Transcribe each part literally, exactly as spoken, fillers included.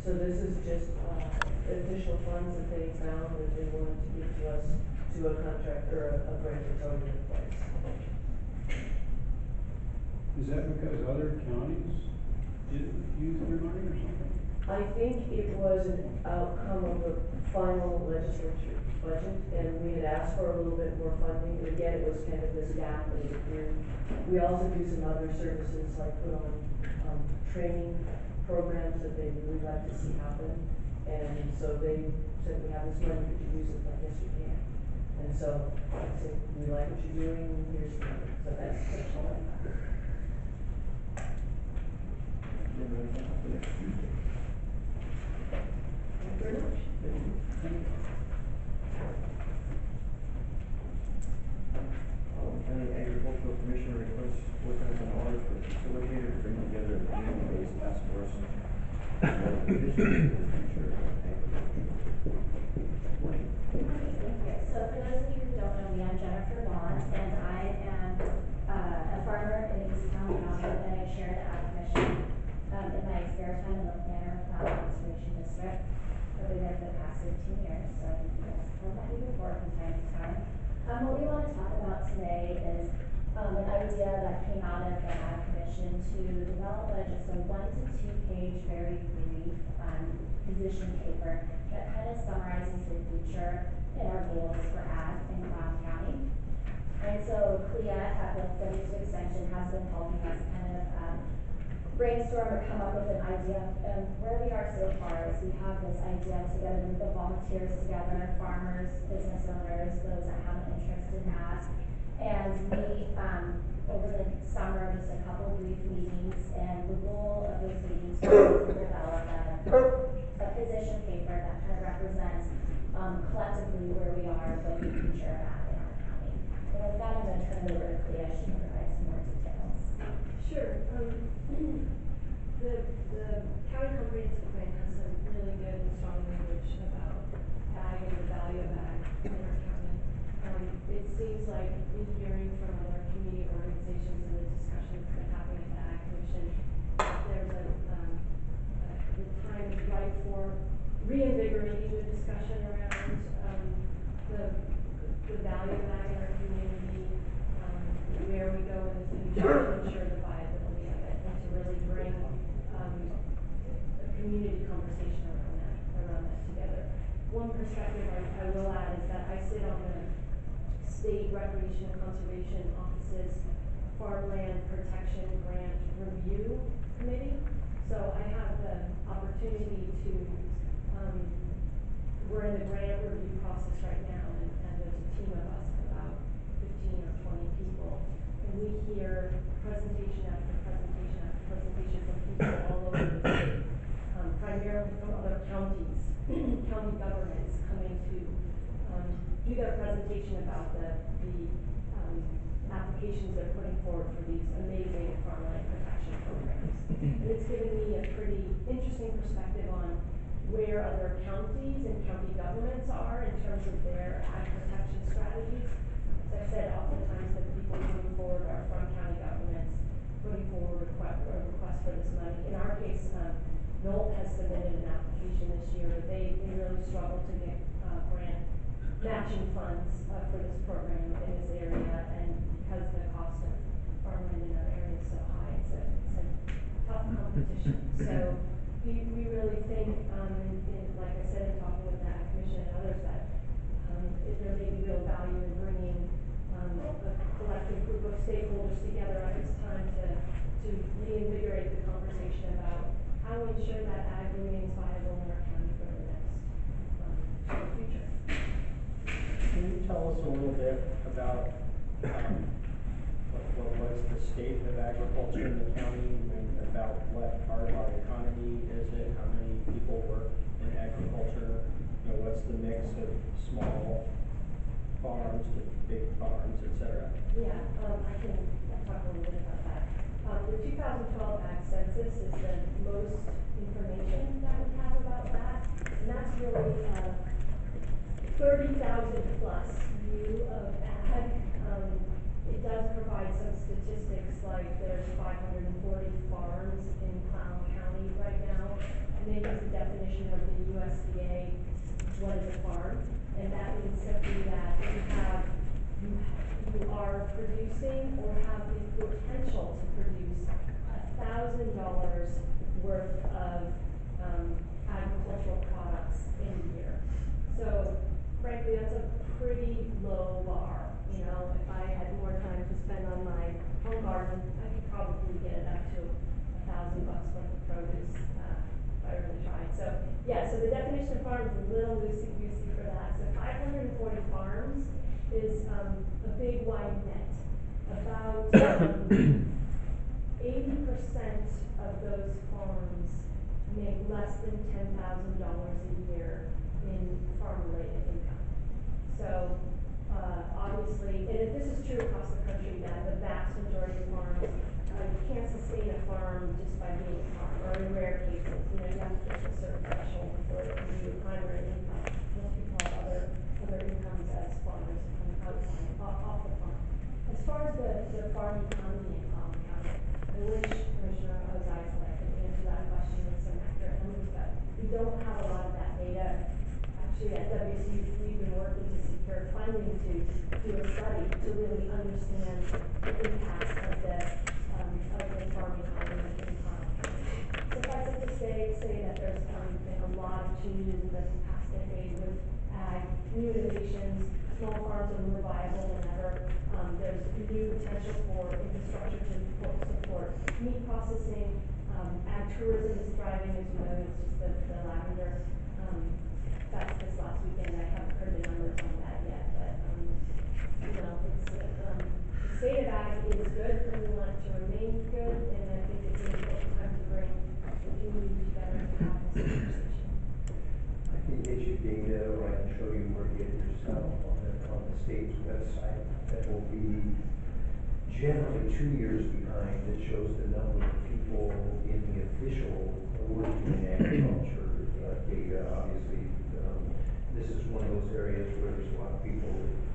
So this is just, uh, additional funds that they found that they wanted to give to us to a contract, or a, a grant that's already in place. Is that because other counties didn't use their money or something? I think it was an outcome of the final legislature budget, and we had asked for a little bit more funding, but again, it was kind of this gap that it appeared. We also do some other services, like put on, um, training programs that they really like to see happen. And so they said, we have this money, could you use it? I guess you can. And so I said, we like what you're doing, here's the money. So that's, that's all I have. Thank you very much. County Agricultural Commission requests four thousand dollars for facilitator to bring together a community-based task force. for the vision of the future of agriculture. Morning. So for those of you who don't know me, I'm Jennifer Bond, and I am uh, a farmer in East County, and I share the Ag Commission um, in my spare time in the Planner Valley Conservation District. I've been there for the past fifteen years, so I think you guys have met me before from time to time. Um, what we want to talk about today is um, an idea that came out of the Ag Commission to develop a, just a one to two page, very brief um, position paper that kind of summarizes the future and our goals for ag in Cloud County. And so C L E A at the W two Extension has been helping us kind of um, brainstorm or come up with an idea. And where we are so far is we have this idea together with the volunteers together, farmers, business owners, those that have an interest in ag. And we, um, over the summer, just a couple brief meetings, and the goal of those meetings was to develop a, a position paper that kind of represents um, collectively where we are with the future of ag in our county. And with that, I'm going to turn it over to Clea. She can provide some more details. Sure. Um, the, the county comprehensive plan has some really good and strong language about ag and the value of ag in our county. Um, it seems like in hearing from other community organizations and the discussions that happen at the Ag Commission, there's a, um, uh, the time is right for reinvigorating the discussion around um, the, the value of ag in our community, um, where we go in the future to ensure the viability of it, and to really bring um, a community conversation around that, around that together. One perspective I, I will add is that I sit on the State Recreation and Conservation Office's Farmland Protection Grant Review Committee. So I have the opportunity to, um, we're in the grant review process right now, and, and there's a team of us, about fifteen or twenty people, and we hear presentation after presentation after presentation from people all over the state, um, primarily from other counties, county governments coming to um, do their presentation about the, the um, applications they're putting forward for these amazing farmland protection programs. And it's given me a pretty interesting perspective on where other counties and county governments are in terms of their ag protection strategies. As I said, oftentimes the people coming forward are from county governments putting forward request, or request for this money. In our case, um, Knoll has submitted an application this year, but they, they really struggle to get uh, grant matching funds uh, for this program in this area, and because the cost of farmland in our area is so high, it's a, it's a tough competition. So we, we really think, um, in, in, like I said, in talking with the Ag Commission and others, that um, if there may be real value in bringing um, a collective group of stakeholders together at this time to, to reinvigorate the conversation about how we ensure that ag remains viable in our county for the next um, future. Can you tell us a little bit about um, what, what was the state of agriculture in the county, and about what part of our economy is it? How many people work in agriculture? You know, what's the mix of small farms to big farms, et cetera? Yeah, um, I can talk a little bit about that. Um, the two thousand twelve Ag Census is the most information that we have about that, and that's really uh, thirty thousand plus view of ag. Um, it does provide some statistics, like there's five hundred forty farms in Clown County right now, and they use the definition of the U S D A, what is a farm? And that means simply that you have, you, you are producing or have the potential to produce a thousand dollars worth of, um, agricultural products in a year. So frankly, that's a pretty low bar, you know, if I had more time to spend on my home garden, I could probably get it up to a thousand bucks worth of produce, uh, if I really tried. So, yeah, so the definition of farm is a little loosey-goosey for that. So five hundred forty farms is, um, a big wide net. About, um, eighty percent of those farms make less than ten thousand dollars a year in farm-related income. So, uh, obviously, and this is true across the country, that the vast majority of farms, uh, you can't sustain a farm just by being a farm, or in rare cases, you know, you have to get to a certain threshold before it can be your primary income. Most people have other, other incomes as farmers, um, outside, off, off the farm. As far as the, the farm economy in Clallam County, I wish Commissioner Ozai could answer that question with some accurate numbers, but we don't have a lot of that data. Actually, at W C U, we've been working to secure funding to do a study to really understand the impact of the, um, of the farm economy in Clallam County. Suffice it to say, say that there's, um, been a lot of changes in the past decade with ag, new innovations, small farms are more viable than ever. Um, there's new potential for infrastructure to support, support meat processing. Um, ag tourism is thriving, as you know, it's just the, the lavender, um, that's this last weekend. I haven't heard the numbers on that yet, but, um, you know, it's, uh, um, the state of ag is good, and we want it to remain good, and I think it's an important time to bring the community together to have this conversation. I can get you data, or I can show you where you get yourself on the, on the state's website that will be generally two years behind, that shows the number of people in the official working in agriculture uh, data. Obviously, um, this is one of those areas where there's a lot of people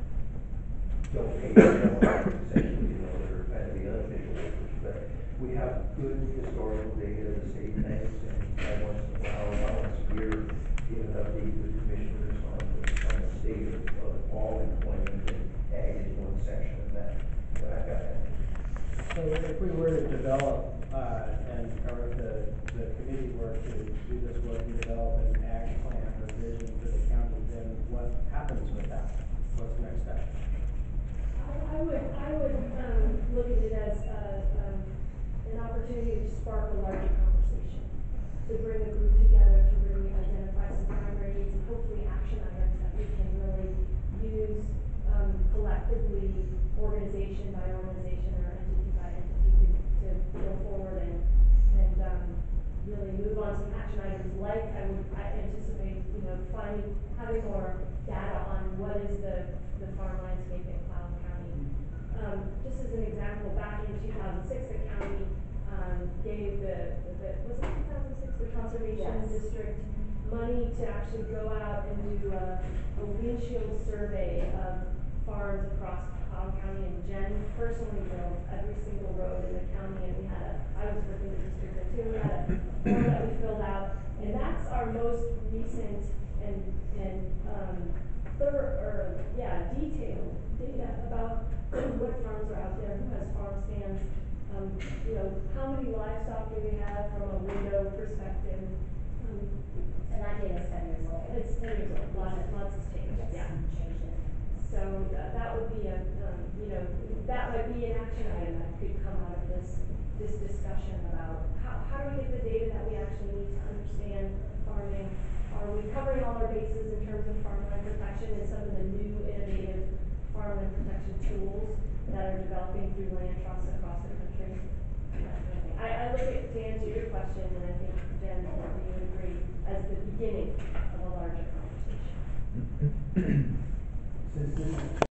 that don't pay their essentially, you know, that are kind of the unofficial workers. But we have good historical data, the state banks, and uh, once in a while, about once a year, give an update to the commissioners on the, on the state of, of all employment, and ag is one section of that. But I got that. So if we were to develop, uh, and, or if the, the committee were to do this work and develop an ag plan or vision for the county, then what happens with that? What's the next step? I, I would, I would, um, look at it as, uh, um, an opportunity to spark a larger conversation, to bring a group together, to really identify some primary needs and hopefully action items that we can really use, um, collectively, organization by organization or entity by entity to, to go forward and, and, um, really move on some action items like I would, I anticipate, you know, finding, having more data on what is the, the farm landscape in Clallam County. Um, just as an example, back in two thousand six, the county, um, gave the, the, was it two thousand six, the conservation Yes. district money to actually go out and do a, a windshield survey of farms across Clallam County, and Jen personally drove every single road in the county, and we had a, I was working the district there too, we had a form that we filled out, and that's our most recent and, and, um, thorough, or, yeah, detailed data about what farms are out there, who has farm stands, um, you know, how many livestock do we have from a window perspective, um, And that data is ten years old. it's ten years old, lots, lots has changed, Yes, yeah. changed it. So uh, that would be a, um, you know, that might be an action item that could come out of this, this discussion about how, how do we get the data that we actually need to understand farming? Are we covering all our bases in terms of farmland protection and some of the new innovative farmland protection tools that are developing through land trusts across the country? That kind of thing. I, I look at, to answer your question, and I think Jen, you would agree, as the beginning of a larger conversation. Since this is